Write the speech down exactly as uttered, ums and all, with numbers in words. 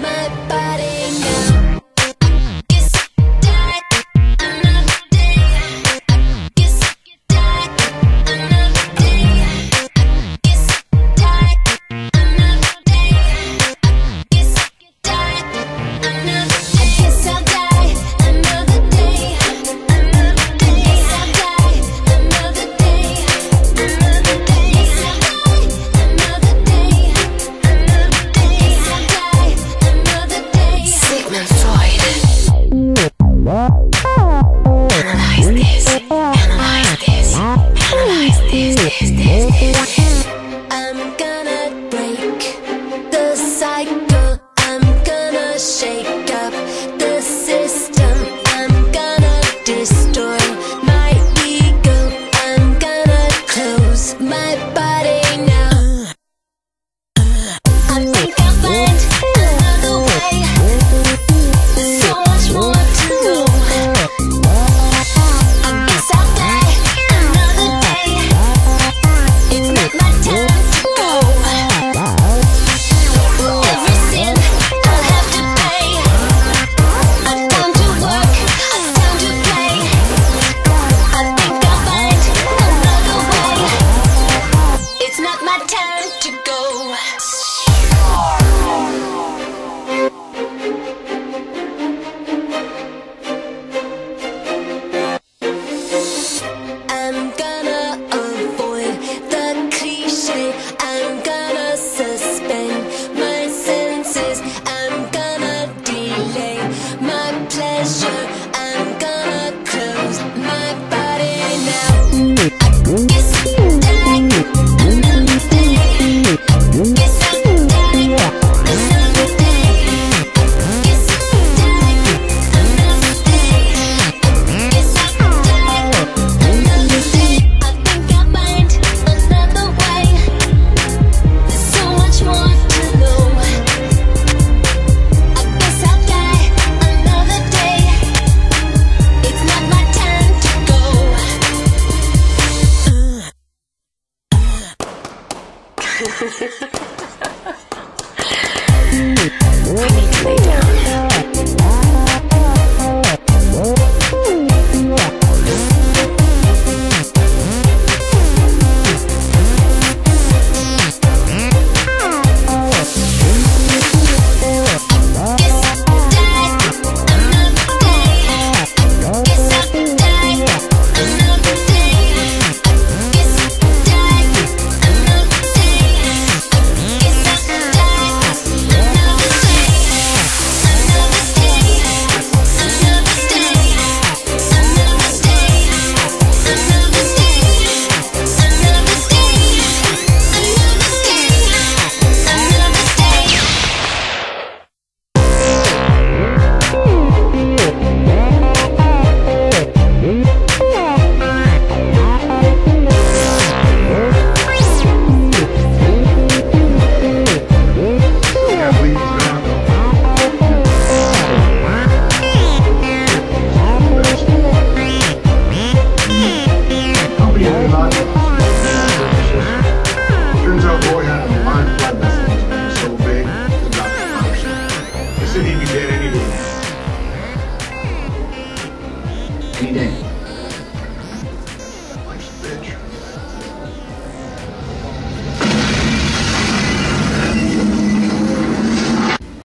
my body now. Guess die another day. Guess die another day. Guess die another day. Guess die another day. I guess I'll die another day. Another day. Guess I'll die another day. Another day. Guess I'll die another day. Another day. Guess I'll die another day. Sigmund Freud. Analyze this. Analyze this. Analyze this. This. This. This. I'm gonna break the cycle. I'm gonna shake